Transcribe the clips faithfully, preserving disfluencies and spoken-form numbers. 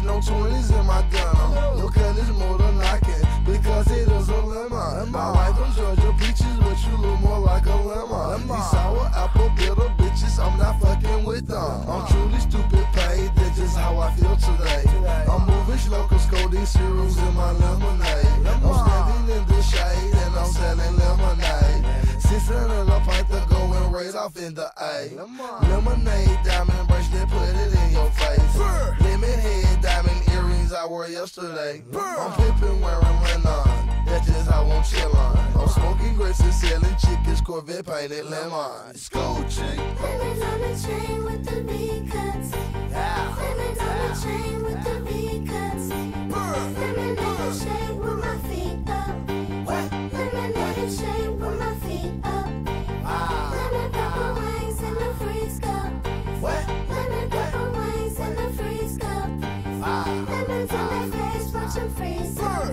no twenties in my gun. Look at this motor knocking because it is a lemon. I like them Georgia peaches, but you look more like a lemon. These sour apple bitter bitches, I'm not fucking with them. I'm truly stupid paid, that's just how I feel today. I'm moving slow cause codeine cereals in my lemonade. I'm standing in the shade and I'm selling lemonade. Six hundred a pint to going right off in the A. Lemonade, diamond bracelet, put it in your face. Lemon head, diamond earrings I wore yesterday. I'm pimping wearing linen, that's just how I'm chillin'. I'm smoking grapes and selling chickens, Corvette painted lemon. Scoochie. Lemons on the chain with the V cuts. Lemons on the chain with the V cuts. Lemonade shade with my feet up. Lemonade shade with my feet up. Lemon pepper wings in the freeze cup. Lemon pepper wings in the freeze cup. Lemons in their face, watch them freeze up.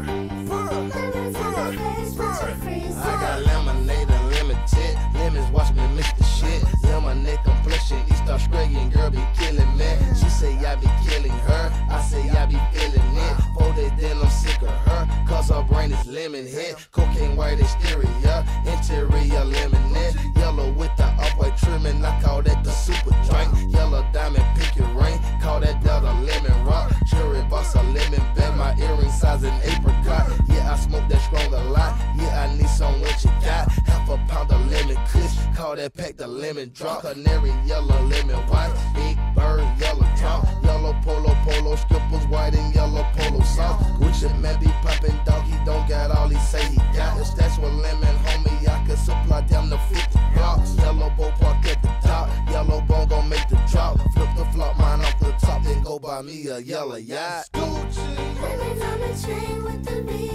Lemons in their face, watch them freeze up. I got lemonade unlimited. Lemons watch me mix the shit. Lemonade complexion, East Australian girl be killing me. She say I be killing her, I say I be feeling it. Folded then I'm sick of her, cause her brain is lemon head. Cocaine white exterior, interior lemonade. Yellow with the up-white trimming, I call that the super drink. Yellow diamond, pick your ring, call that Delta lemon rock. Cherry boss a lemon bed, my earring size an apricot. Yeah, I smoke that strong a lot, yeah, I need some what you got. Half a pound of lemon kush, call that pack the lemon drop. Canary yellow, lemon white, big bird, yellow top. Yellow polo, polo, skippers, white and yellow polo sauce. Gucci man be poppin' dog, he don't got all he say he got. If that's what lemon, homie, I can supply down to fifty blocks. Yellow bow park at the top, yellow bone gon' make the drop. Flip the flop, mine off the top, then go buy me a yellow yacht. Gucci. Lemons on the chain with the V